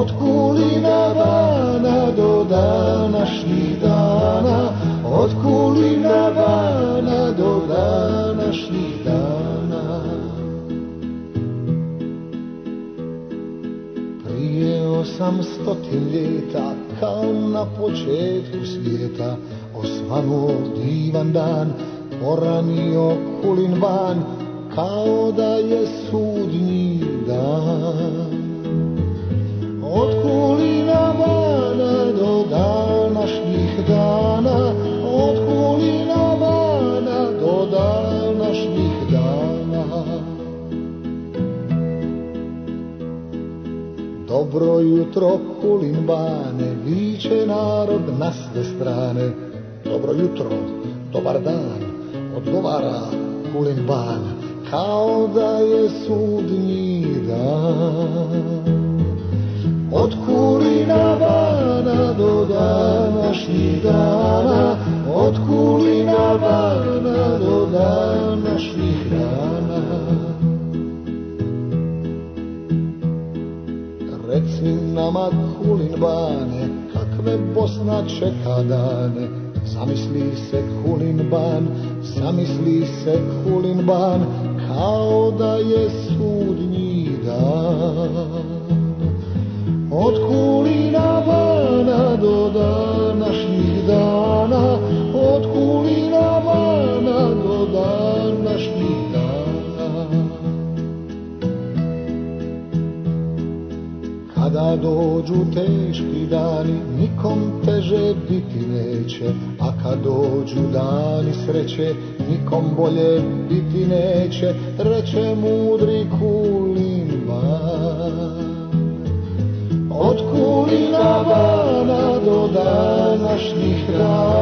od Kulina Bana do današnjih dana, od Kulina Bana do današnjih dana. Prije 800 ljeta, kao na početku svijeta, osvanuo divan dan, poranio Kulin Ban, kao da je sudnji dan. Od Kulina Bana do današnjih dana, od Kulina Bana do današnjih dana. Dobro jutro Kulin Bane, viče narod na sve strane. Dobro jutro, dobar dan, odgovara Kulin Ban, kao da je sudnji dan. Od Kulina Bana do današnjih dana, od Kulina Bana do današnjih dana. Reci nama Kulin Bane, kakve Bosna čeka dane. Zamisli se Kulin Ban, zamisli se Kulin Ban, kao da je sudnji dan. Od Kulina Bana do današnjih dana, od Kulina Bana do današnjih dana. Kada dođu teški dani, nikom teže biti neće, a kad dođu dani sreće, nikom bolje biti neće, reče mudri Kulin Ban. Od Kulina Bana do današnjih dana,